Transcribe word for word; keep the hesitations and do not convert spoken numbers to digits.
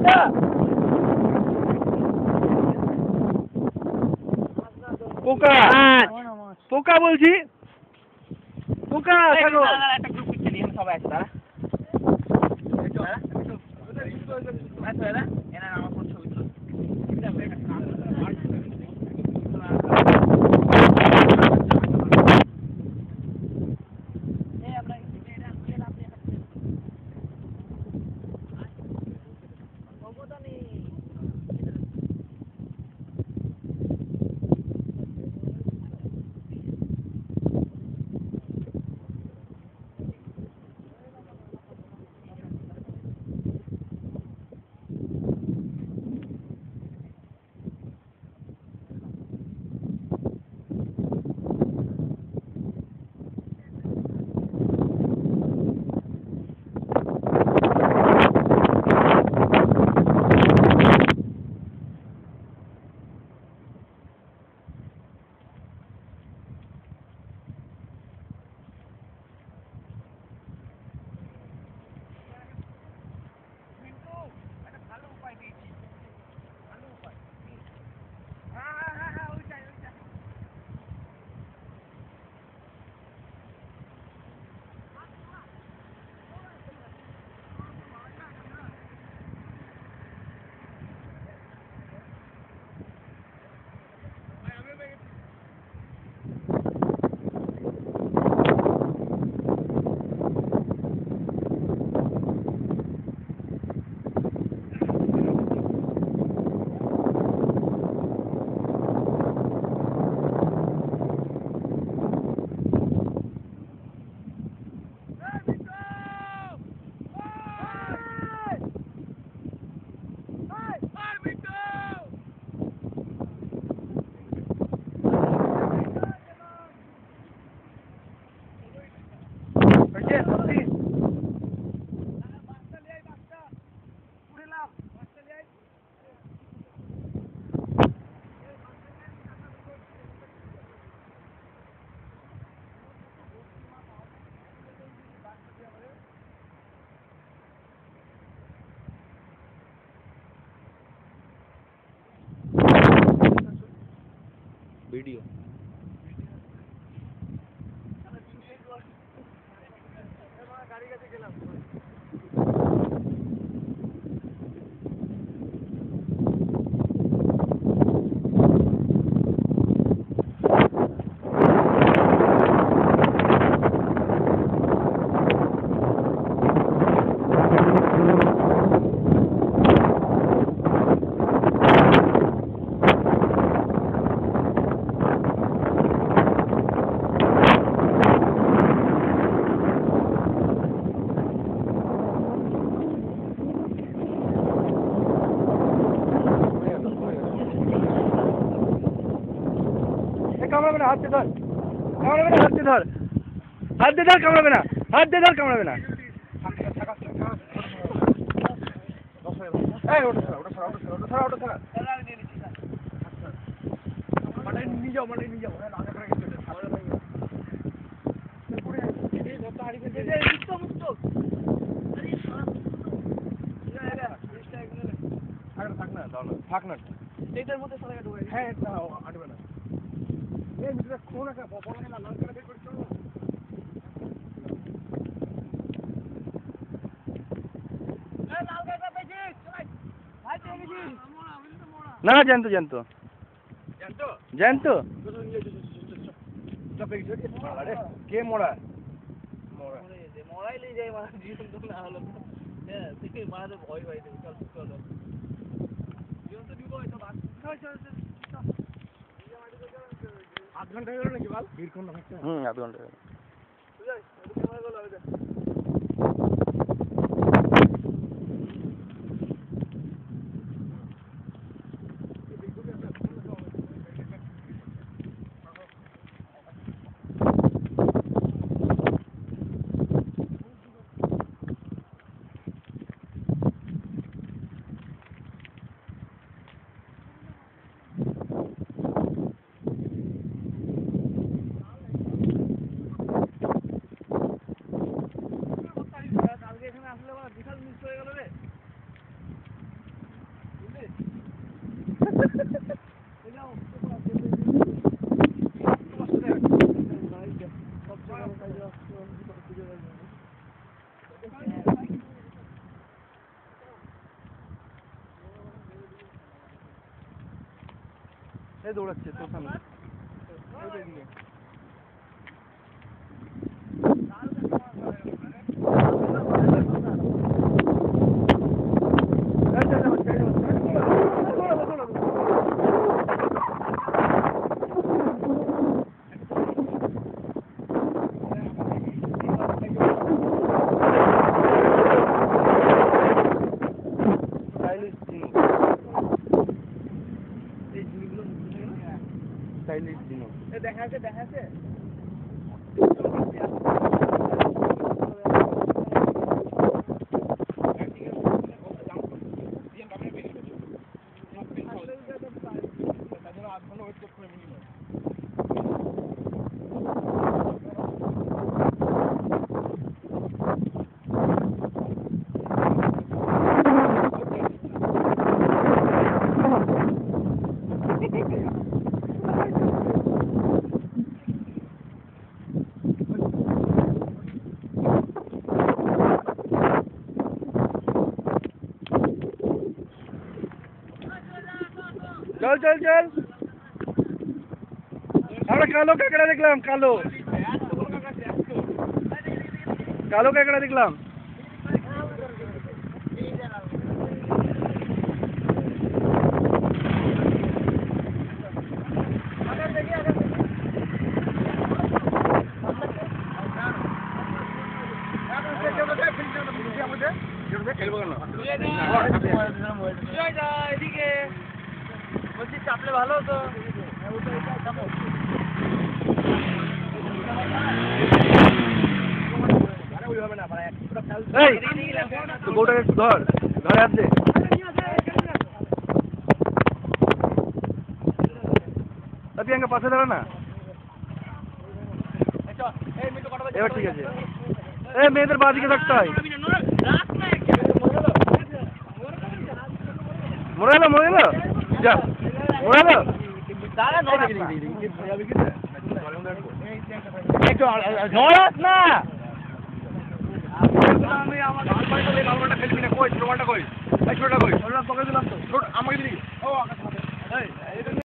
পোকা পোকা বলছি পোকা থাকো একটা গ্রুপ পিকচার নিয়ে সবাই আছে তারা আচ্ছা দাদা এনা আমার ফোন ছবি তুলো ভিডিও গাড়ি কাছে গেলাম কামড়াবে না হাত দিয়ে ধর কামড়াবে না হাত দিয়ে ধর হাত দিয়ে ধর কামড়াবে না হাত দিয়ে ধর কামড়াবে না এই ওটা ছাড়া ওটা ছাড়া ওটা ছাড়া ওটা ছাড়া ওটা ছাড়া মানে নিয়ে যাও মানে নিয়ে যাও আগে করে গেছে সামনে ভাই পুরো এই ধরতে হাড়ি ফেলে দে মুক্ত মুক্ত আরে সারা আগে থাক না দাও না থাক না এইটার মধ্যে সারা ঢুকে হ্যাঁ আটবে না এই মিটার কোন একটা বড় না লাল করে বের করে চলো এই লাল গাড়িটা পেছি চলাই ভাই পেয়ে গেছি না জানতো জানতো জানতো জানতো চাপে গেছে আরে কে মোড়া মোড়া দে মোড়াই লই যাই মারা জীবন তো না হলো হ্যাঁ দেখে মারা ভয় ভয় দেবে চল চল জীবন তো দিব এটা বাস চল চল চল আধ ঘন্টা হলো নাকি বল বীর কোন হচ্ছে হুম আধ ঘন্টা হলো বুঝাই এটা সময় গেল হবে এই দৌড়াচ্ছে তোর সামনে স্টাইলিশ দিনো দেখা আছে দেখা আছে চল চল চল আমরা কালো কাঁকড়া দেখলাম কালো কালো কাঁকড়া দেখলাম এদিকে বলছি চাপলে ভালো হতো এই বউটাকে একটু ধর ধরে হাত দে প্রিয়াঙ্কা পাশে দাঁড়া না এবার ঠিক আছে এই মেয়েদের বাঁ দিকে থাকতে হয় মরে গেল মরে গেল যা মরে গেল ঝড়াস না আমি আমার খেলবি না কই ছোটটা কই ছোটটা কই পকেট দিলাম তো আমাকে দিলি ও